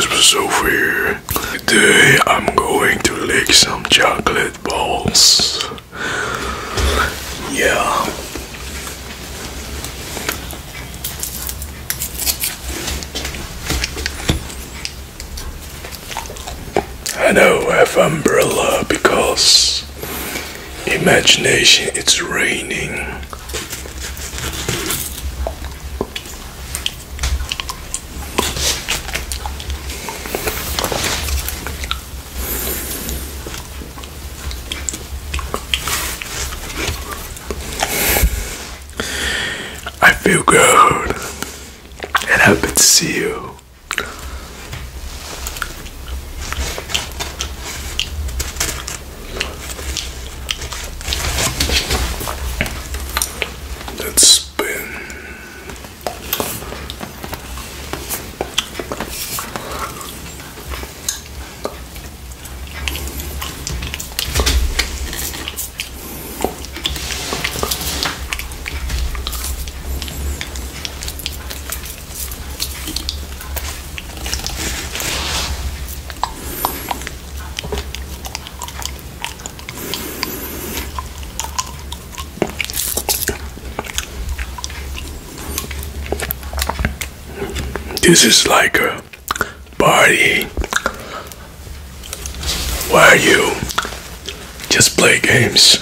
Sophie. Today I'm going to lick some chocolate balls. Yeah. I know I have umbrella because imagination it's raining. I feel good and happy to see you. Let's spin. This is like a party where you just play games.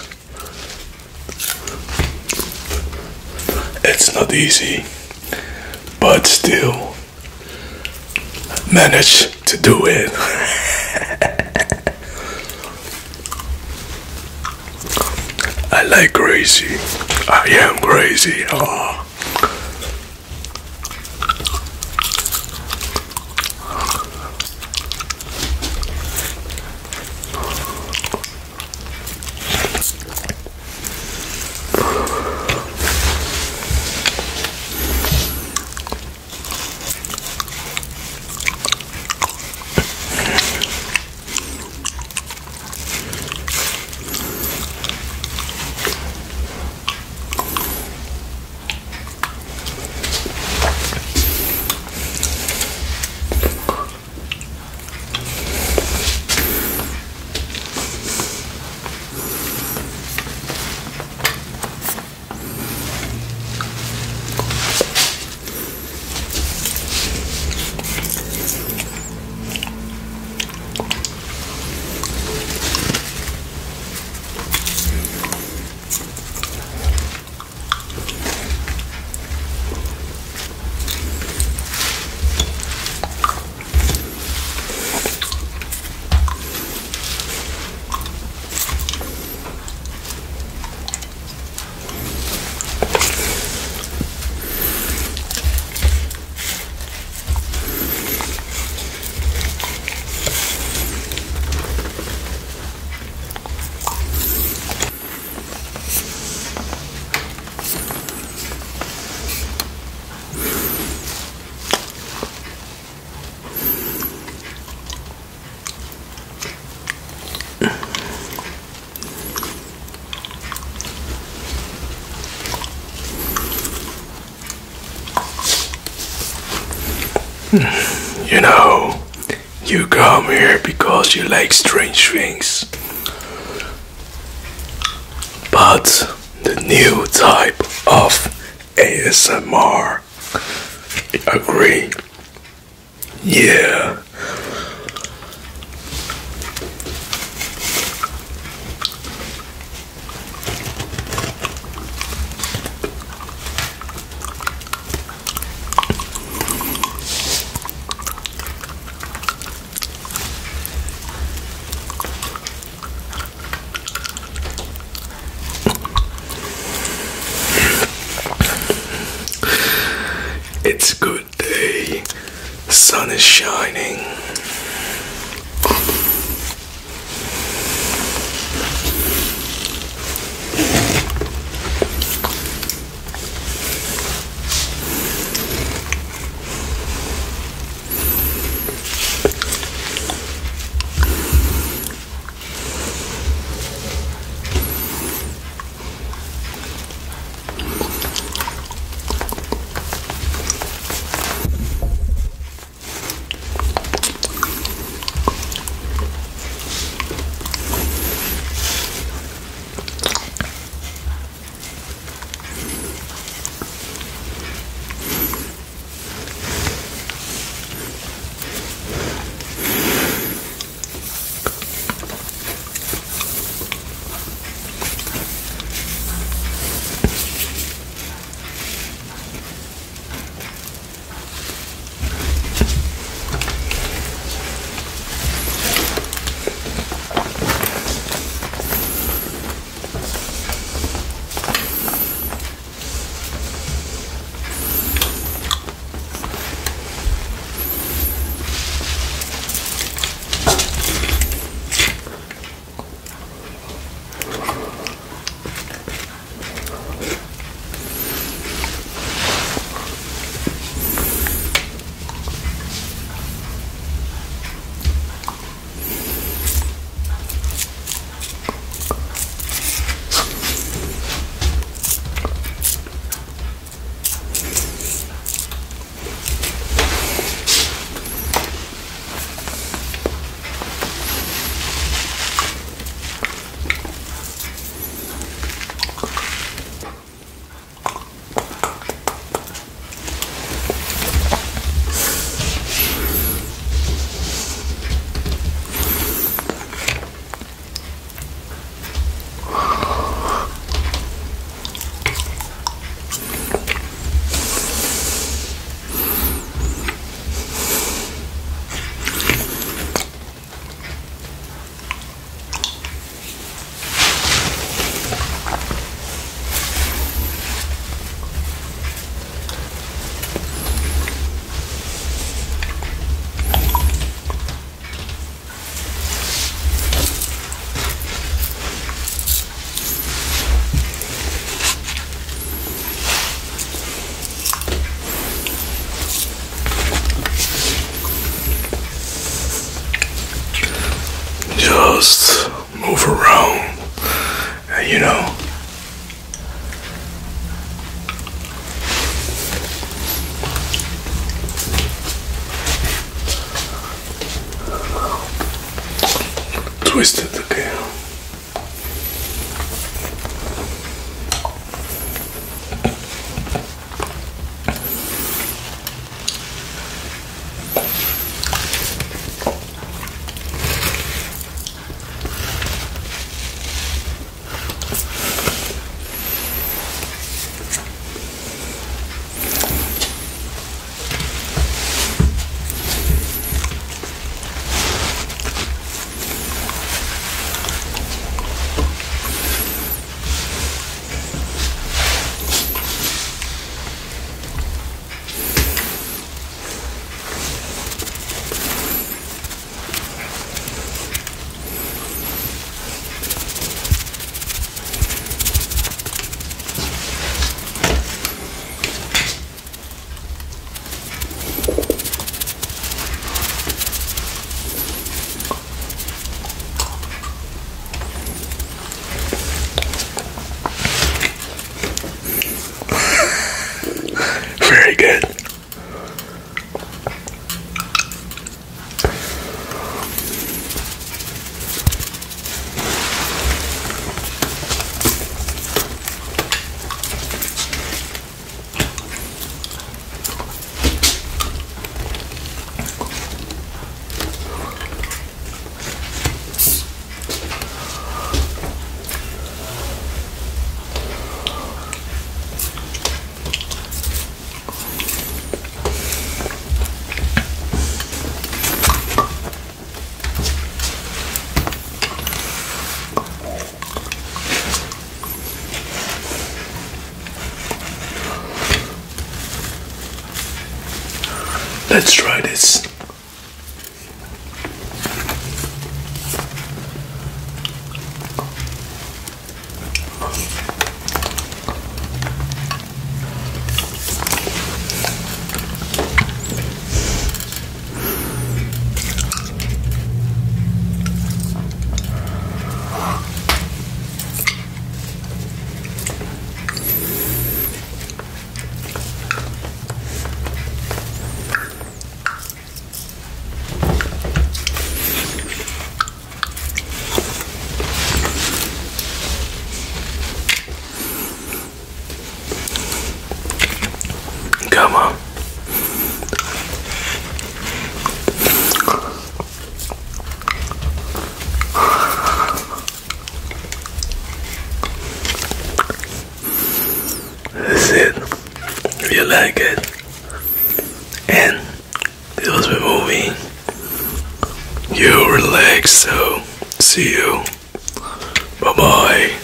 It's not easy, but still manage to do it. I like crazy. I am crazy. Oh. You know, you come here because you like strange things. But the new type of ASMR, agree? Yeah. It's a good day. The sun is shining. just move around, and you know. Twist it again. Very good. Let's try this. Come on. That's it. If you like it. And it was a movie. You relax, so see you. Bye bye.